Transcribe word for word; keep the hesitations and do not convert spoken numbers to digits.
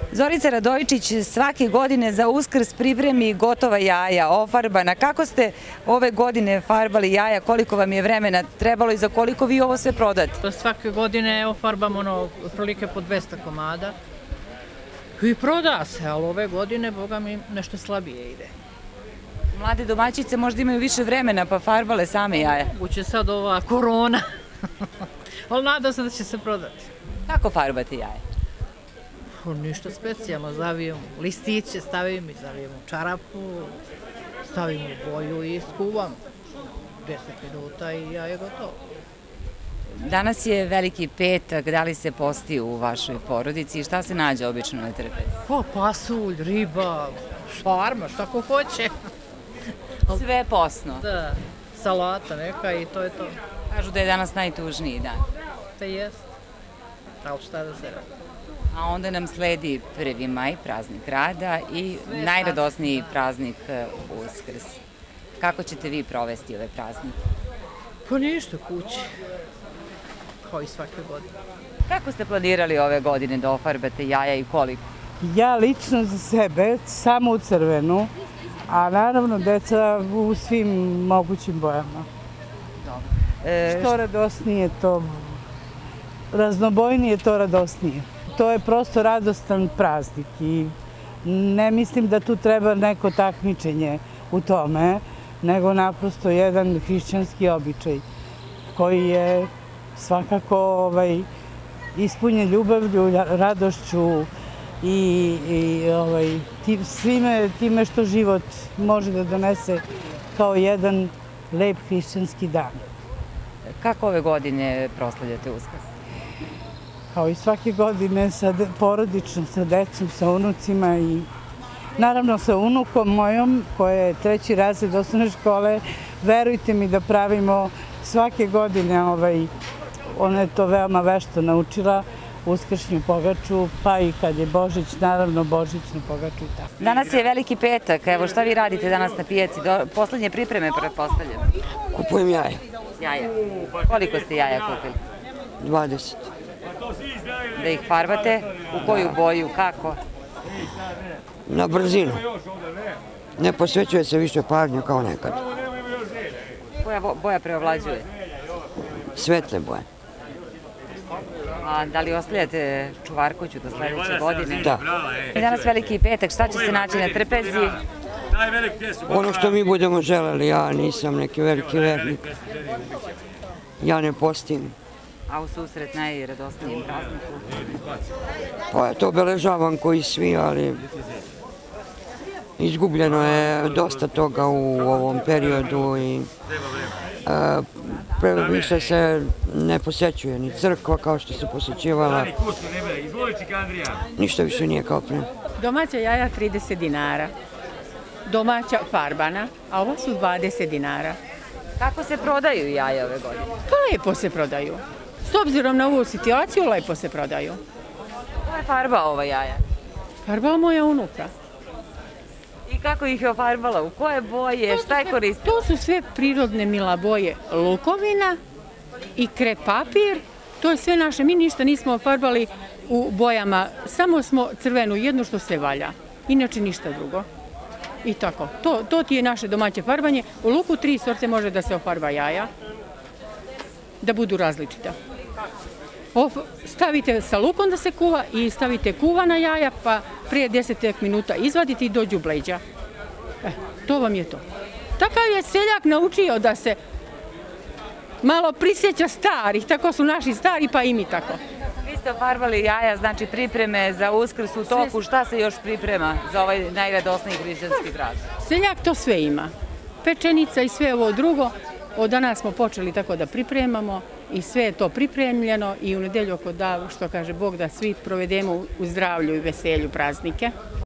Zorica Radojičić svake godine za Uskrs pripremi gotova jaja, ofarbana. Kako ste ove godine farbali jaja, koliko vam je vremena trebalo i za koliko vi ovo sve prodate? Svake godine ofarbamo ono, otprilike po dvesta komada i proda se, ali ove godine, boga mi, nešto slabije ide. Mlade domaćice možda imaju više vremena pa farbale same jaja. Uće sad ova korona, ali nadam se da će se prodati. Kako farbate jaja? Ništa specijalno, zavijemo listiće, stavimo i zavijemo čarapu, stavimo boju i skuvamo. deset minuta i jaje je gotovo. Danas je Veliki petak, da li se posti u vašoj porodici i šta se nađe obično na trpezi? Pa, pasulj, riba, šarma, šta ko hoće. Sve posno. Da, salata neka i to je to. Kažu da je danas najtužniji dan. To jest, ali šta da se radi. A onda nam sledi prvi maj, praznik rada i najradosniji praznik Uskrs. Kako ćete vi provesti ove praznike? Pa ništa, kući. Kao i svake godine. Kako ste planirali ove godine da ofarbate jaja i koliko? Ja lično za sebe, samo u crvenu, a naravno deca u svim mogućim bojama. E, Što radosnije, to raznobojnije, to radosnije. To je prosto radostan praznik i ne mislim da tu treba neko takmičenje u tome, nego naprosto jedan hrišćanski običaj koji je svakako ovaj, ispunjen ljubavlju, radošću i, i ovaj, tim, svime time što život može da donese kao jedan lep hrišćanski dan. Kako ove godine proslavljate Uskrs? Kao i svake godine sa porodično, sa decom, sa unucima i naravno sa unukom mojom koja je treći razred osnovne škole. Verujte mi da pravimo svake godine, ovaj, ona je to veoma vešto naučila, uskršnju pogaču, pa i kad je Božić, naravno božićnu pogaču i tako. Danas je Veliki petak, evo šta vi radite danas na pijaci? Poslednje pripreme pretpostavljam. Kupujem jaja. Jaja. Koliko ste jaja kupili? dvadeset. Da ih farbate? U koju boju? Kako? Na brzinu. Ne posvećuje se više pažnju kao nekad. Koja boja preovlađuje? Svetle boje. A da li ostavljate čuvarkuću do sledeće godine? Da. I danas Veliki petak, šta će se naći na trpezi? Ono što mi budemo želeli, ja nisam neki veliki vernik. Ja ne postim. A u susret najradosnijem prazniku? Pa ja to obeležavam koji svi, ali izgubljeno je dosta toga u ovom periodu i više se ne posjećuje ni crkva kao što se posjećivala. Ništa više nije kao pre. Domaća jaja trideset dinara, domaća farbana, a ova su dvadeset dinara. Kako se prodaju jaja ove godine? Pa lepo se prodaju. S obzirom na ovu situaciju, lepo se prodaju. Ko je farbao ova jaja? Farbao moja unuka. I kako ih je ofarbala? U koje boje? Šta je koristila? To su sve prirodne mila boje lukovina i krep papir. To je sve naše. Mi ništa nismo ofarbali u bojama. Samo smo crvenu jednu što se valja. Inače ništa drugo. I tako. To, to ti je naše domaće farbanje. U luku tri sorte može da se ofarba jaja. Da budu različita. Stavite sa lukom da se kuva i stavite kuvana jaja, pa prije deset minuta izvadite i dođu bleđa. E, to vam je to. Takav je seljak naučio da se malo prisjeća starih, tako su naši stari, pa i mi tako. Vi ste ofarbali jaja, znači pripreme za Uskrs u toku, šta se još priprema za ovaj najradosniji hrišćanski praznik? Seljak to sve ima. Pečenica i sve ovo drugo. Od danas smo počeli tako da pripremamo i sve je to pripremljeno i u nedelju oko da, što kaže Bog, da svi provedemo u zdravlju i veselju praznike.